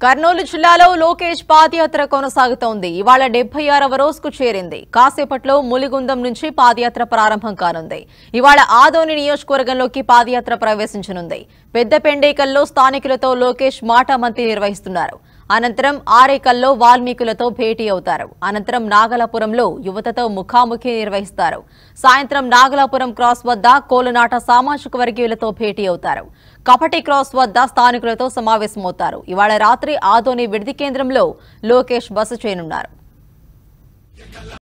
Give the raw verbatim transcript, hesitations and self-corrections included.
కర్నూలు జిల్లాలో లోకేష్ పాదయాత్ర కొనసాగుతోంది. ఇవాళ డెబ్బై ఆరవ రోజుకు చేరింది. కాసేపట్లో ములిగుందం నుంచి పాదయాత్ర ప్రారంభం కానుంది. ఇవాళ ఆదోని నియోజకవర్గంలోకి పాదయాత్ర ప్రవేశించనుంది. పెద్ద పెండేకల్లో స్థానికులతో లోకేష్ మాటామంతి నిర్వహిస్తున్నారు. అనంతరం ఆరేకల్లో వాల్మీకులతో భేటీ అవుతారు. అనంతరం నాగలాపురంలో యువతతో ముఖాముఖి నిర్వహిస్తారు. సాయంత్రం నాగలాపురం క్రాస్ వద్ద కోలనాట సామాజిక వర్గీయులతో భేటీ అవుతారు. కపటి క్రాస్ వద్ద స్థానికులతో సమావేశమవుతారు. ఇవాళ రాత్రి ఆదోని విడిది కేంద్రంలో లోకేష్ బస చేయనున్నారు.